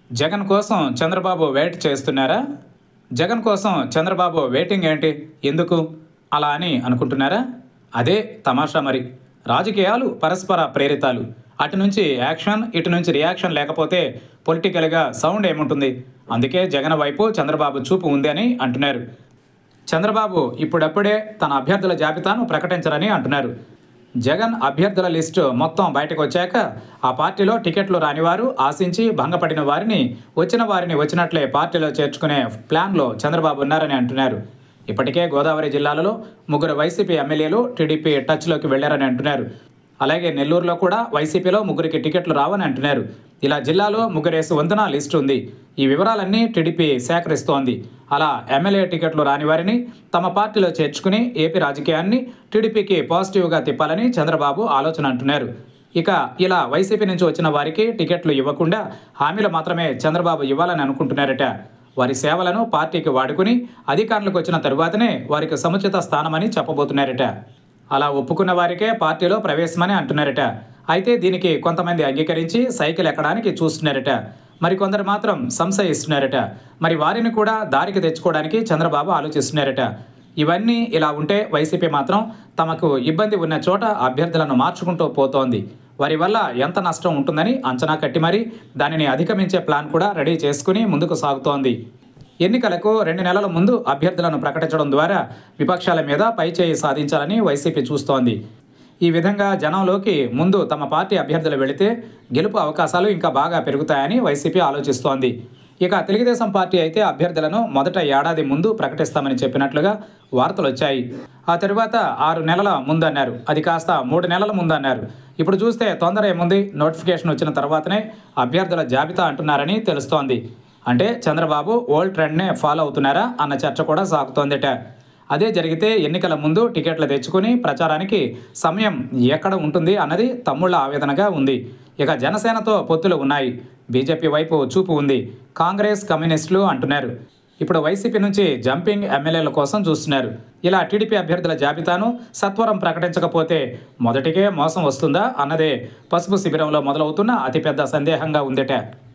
జగన్ కోసం చంద్రబాబు వెయిట్ చేస్తున్నారా? జగన్ కోసం చంద్రబాబు వెయిటింగ్ ఏంటి? ఎందుకు అలా అని అనుకుంటున్నారా? అదే తమాషా మరి. రాజకీయాలు పరస్పర ప్రేరితాలు. అటు నుంచి యాక్షన్, ఇటు నుంచి రియాక్షన్ లేకపోతే పొలిటికల్గా సౌండ్ ఏముంటుంది? అందుకే జగన్ వైపు చంద్రబాబు చూపు ఉంది అని అంటున్నారు. చంద్రబాబు ఇప్పుడప్పుడే తన అభ్యర్థుల జాబితాను ప్రకటించరని అంటున్నారు. జగన్ అభ్యర్థుల లిస్టు మొత్తం బయటకు వచ్చాక ఆ పార్టీలో టికెట్లు రానివారు, ఆశించి భంగపడిన వారిని, వచ్చిన వారిని వచ్చినట్లే పార్టీలో చేర్చుకునే ప్లాన్లో చంద్రబాబు ఉన్నారని అంటున్నారు. ఇప్పటికే గోదావరి జిల్లాలలో 3 వైసీపీ ఎమ్మెల్యేలు టీడీపీ టచ్లోకి వెళ్లారని అంటున్నారు. అలాగే నెల్లూరులో కూడా వైసీపీలో 3కి టికెట్లు రావని అంటున్నారు. ఇలా జిల్లాలో 3 వంతున లిస్టు ఉంది. ఈ వివరాలన్నీ టీడీపీ సేకరిస్తోంది. అలా ఎమ్మెల్యే టికెట్లు రాని వారిని తమ పార్టీలో చేర్చుకుని ఏపీ రాజకీయాన్ని టీడీపీకి పాజిటివ్గా తిప్పాలని చంద్రబాబు ఆలోచన అంటున్నారు. ఇక ఇలా వైసీపీ నుంచి వచ్చిన వారికి టికెట్లు ఇవ్వకుండా హామీలు మాత్రమే చంద్రబాబు ఇవ్వాలని అనుకుంటున్నారట. వారి సేవలను పార్టీకి వాడుకుని అధికారంలోకి వచ్చిన తరువాతనే వారికి సముచిత స్థానమని చెప్పబోతున్నారట. అలా ఒప్పుకున్న వారికే పార్టీలో ప్రవేశమని అంటున్నారట. అయితే దీనికి కొంతమంది అంగీకరించి సైకిల్ ఎక్కడానికి చూస్తున్నారట. మరికొందరు మాత్రం సంశయిస్తున్నారట. మరి వారిని కూడా దారికి తెచ్చుకోవడానికి చంద్రబాబు ఆలోచిస్తున్నారట. ఇవన్నీ ఇలా ఉంటే వైసీపీ మాత్రం తమకు ఇబ్బంది ఉన్న చోట అభ్యర్థులను మార్చుకుంటూ పోతోంది. వారి వల్ల ఎంత నష్టం ఉంటుందని అంచనా కట్టి మరీ దానిని అధిగమించే ప్లాన్ కూడా రెడీ చేసుకుని ముందుకు సాగుతోంది. ఎన్నికలకు 2 నెలల ముందు అభ్యర్థులను ప్రకటించడం ద్వారా విపక్షాల మీద పైచేయి సాధించాలని వైసీపీ చూస్తోంది. ఈ విధంగా జనంలోకి ముందు తమ పార్టీ అభ్యర్థులు వెళితే గెలుపు అవకాశాలు ఇంకా బాగా పెరుగుతాయని వైసీపీ ఆలోచిస్తోంది. ఇక తెలుగుదేశం పార్టీ అయితే అభ్యర్థులను మొదట ఏడాది ముందు ప్రకటిస్తామని చెప్పినట్లుగా వార్తలు వచ్చాయి. ఆ తరువాత 6 నెలల ముందన్నారు. అది కాస్త 3 నెలల ముందన్నారు. ఇప్పుడు చూస్తే తొందర ఏముంది, నోటిఫికేషన్ వచ్చిన తర్వాతనే అభ్యర్థుల జాబితా అంటున్నారని తెలుస్తోంది. అంటే చంద్రబాబు ఓల్డ్ ట్రెండ్నే ఫాలో అవుతున్నారా అన్న చర్చ కూడా సాగుతోందట. అదే జరిగితే ఎన్నికల ముందు టికెట్లు తెచ్చుకుని ప్రచారానికి సమయం ఎక్కడ ఉంటుంది అన్నది తమ్ముళ్ల ఆవేదనగా ఉంది. ఇక జనసేనతో పొత్తులు ఉన్నాయి. బీజేపీ వైపు చూపు ఉంది. కాంగ్రెస్, కమ్యూనిస్టులు అంటున్నారు. ఇప్పుడు వైసీపీ నుంచి జంపింగ్ ఎమ్మెల్యేల కోసం చూస్తున్నారు. ఇలా టీడీపీ అభ్యర్థుల జాబితాను సత్వరం ప్రకటించకపోతే మొదటికే మోసం వస్తుందా అన్నదే పసుపు శిబిరంలో మొదలవుతున్న అతిపెద్ద సందేహంగా ఉందట.